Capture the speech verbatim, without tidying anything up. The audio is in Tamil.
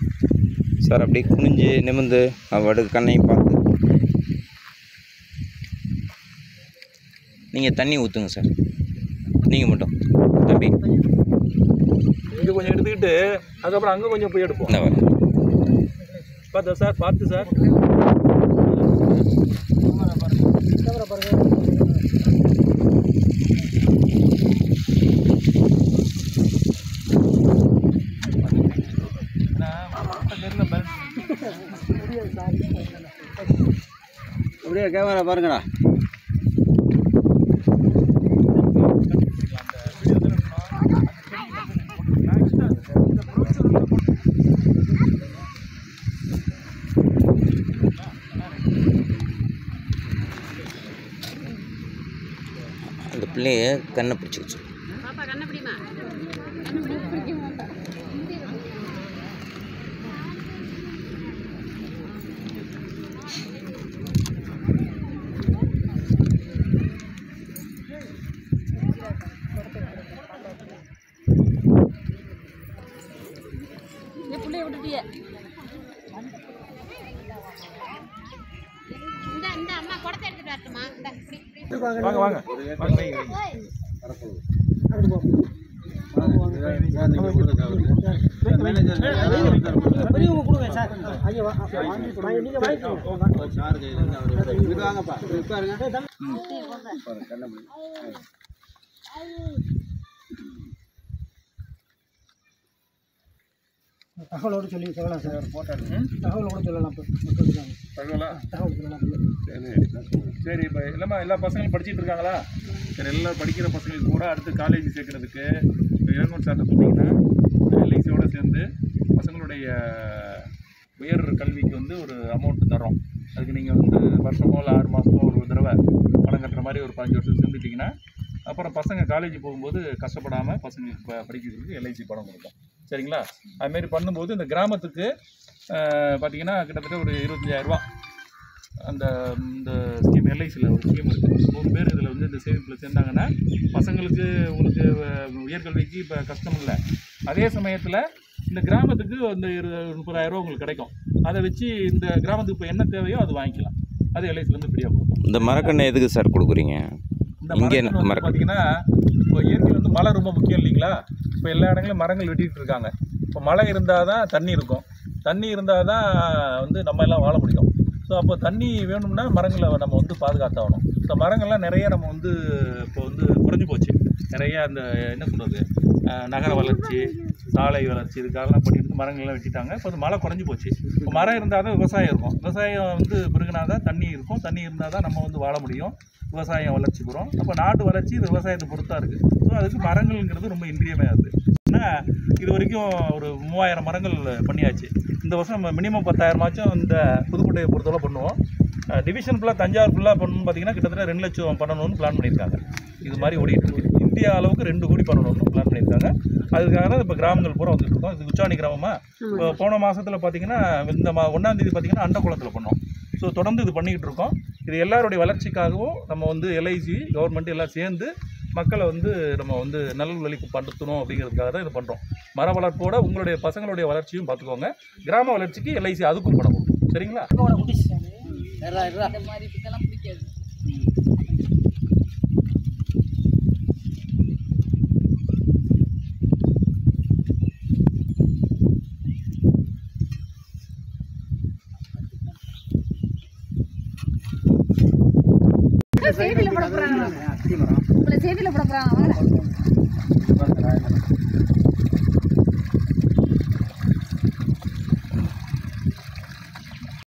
சார் அப்படியே குனிஞ்சு நிமிர்ந்து அவடு கண்ணையும் பார்த்து நீங்கள் தண்ணி ஊற்றுங்க சார். நீங்கள் மட்டும் தம்பி இங்கே கொஞ்சம் எடுத்துக்கிட்டு அதுக்கப்புறம் அங்கே கொஞ்சம் போய் எடுப்போம். இந்த வர பார்த்தா சார், பார்த்து சார். அப்படியே கேமரா பாருங்கடா. அந்த பிள்ளைய கண்ணை பிடிச்சி வச்சு வாங்க வாங்க வாங்க வைங்க தகவலோடு சொல்லி சொல்லலாம் சார். போட்டோ தகவலோடு சொல்லலாம். தகவலா தகவல் சொல்லலாம். சரி, இப்போ எல்லாமே எல்லா பசங்களும் படிச்சுட்டு இருக்காங்களா? சரி, எல்லாம் படிக்கிற பசங்களுக்கு கூட அடுத்து காலேஜ் சேர்க்கறதுக்கு இளங்கோன் சார்ட்ட சொன்னீங்கன்னா எல்ஐசியோடு சேர்ந்து பசங்களுடைய உயர் கல்விக்கு வந்து ஒரு அமௌண்ட் தரோம். அதுக்கு நீங்கள் வந்து வருஷமோ இல்லை ஆறு மாதமோ ஒரு தடவை பணம் கட்டுற மாதிரி ஒரு பதினஞ்சு வருஷம் சேர்ந்துட்டிங்கன்னா அப்புறம் பசங்க காலேஜ் போகும்போது கஷ்டப்படாமல் பசங்களுக்கு ப படிக்கிறதுக்கு எல்ஐசி பணம் கொடுக்கும். சரிங்களா? அதுமாரி பண்ணும்போது இந்த கிராமத்துக்கு பார்த்திங்கன்னா கிட்டத்தட்ட ஒரு இருபத்தஞ்சாயிரரூபா அந்த இந்த ஸ்கீம் எல்ஐசியில் ஒரு ஸ்கீம் இருக்குது. நூறு பேர் இதில் வந்து இந்த சேமிப்பில் சேர்ந்தாங்கன்னா பசங்களுக்கு உங்களுக்கு உயர்கல்விக்கு இப்போ கஷ்டம் இல்லை. அதே சமயத்தில் இந்த கிராமத்துக்கு இந்த இரு முப்பதாயிரரூபா உங்களுக்கு கிடைக்கும். அதை வச்சு இந்த கிராமத்துக்கு இப்போ என்ன தேவையோ அது வாங்கிக்கலாம். அது எல்ஐசிலேருந்து ஃப்ரீயாக கொடுக்கும். இந்த மரக்கண்ணை எதுக்கு சார் கொடுக்குறீங்க? இந்த மரக்கன்று வந்து பார்த்தீங்கன்னா இப்போ இயற்கையில் வந்து மழை ரொம்ப முக்கியம் இல்லைங்களா? இப்போ எல்லா இடங்களும் மரங்கள் வெட்டிகிட்டு இருக்காங்க. இப்போ மழை இருந்தால் தான் தண்ணி இருக்கும். தண்ணி இருந்தால் தான் வந்து நம்ம எல்லாம் வாழ முடியும். ஸோ அப்போ தண்ணி வேணும்னா மரங்களை நம்ம வந்து பாதுகாத்தாகணும். இந்த மரங்கள்லாம் நிறைய நம்ம வந்து இப்போ வந்து குறைஞ்சி போச்சு. நிறைய அந்த என்ன சொல்கிறது நகர வளர்ச்சி, சாலை வளர்ச்சி இதுக்காகலாம் பண்ணிட்டு மரங்கள்லாம் வெட்டிட்டாங்க. இப்போ வந்து மழை குறைஞ்சி போச்சு. இப்போ மரம் இருந்தால் தான் விவசாயம் இருக்கும். விவசாயம் வந்து பெருகினா தான் தண்ணி இருக்கும். தண்ணி இருந்தால் தான் நம்ம வந்து வாழ முடியும். விவசாயம் வளர்ச்சி பெறும். அப்போ நாட்டு வளர்ச்சி இது விவசாயத்தை பொறுத்தா இருக்குது. ஸோ அதுக்கு மரங்கள்ங்கிறது ரொம்ப இன்றியமையாது. ஏன்னா இது வரைக்கும் ஒரு மூவாயிரம் மரங்கள் பண்ணியாச்சு. இந்த வருஷம் நம்ம மினிமம் பத்தாயிரமாச்சும் இந்த புதுக்கோட்டையை பொறுத்தவரை பண்ணுவோம். டிவிஷன் ஃபுல்லாக தஞ்சாவூர் ஃபுல்லாக பண்ணணும்னு பார்த்தீங்கன்னா கிட்டத்தட்ட ரெண்டு லட்சம் பண்ணணும்னு பிளான் பண்ணியிருக்காங்க. இது மாதிரி ஓடிட்டு இருக்கு. இந்தியா அளவுக்கு ரெண்டு கோடி பண்ணணும்னு பிளான் பண்ணியிருக்காங்க. அதுக்காக தான் இப்போ கிராமங்கள் பூரா வந்துட்டு இருக்கோம். இது உச்சாணி கிராமமாக இப்போ போன மாதத்தில் பார்த்தீங்கன்னா இந்த மா ஒன்றாந்தேதி பார்த்தீங்கன்னா அண்டக்குளத்தில் பண்ணோம். ஸோ தொடர்ந்து இது பண்ணிக்கிட்டு இருக்கோம். இது எல்லாருடைய வளர்ச்சிக்காகவும் நம்ம வந்து எல்ஐசி கவர்மெண்ட் எல்லாம் சேர்ந்து மக்களை வந்து நம்ம வந்து நல்வழிக்கு படுத்தணும் அப்படிங்கிறதுக்காக தான் இது பண்ணுறோம். மர வளர்ப்போட உங்களுடைய பசங்களுடைய வளர்ச்சியும் பார்த்துக்கோங்க. கிராம வளர்ச்சிக்கு எல்ஐசி அதுக்கும் பணம் கொடுக்கும். சரிங்களா? செய்தியில போட போறாங்க. செய்தியில போட போறாங்க.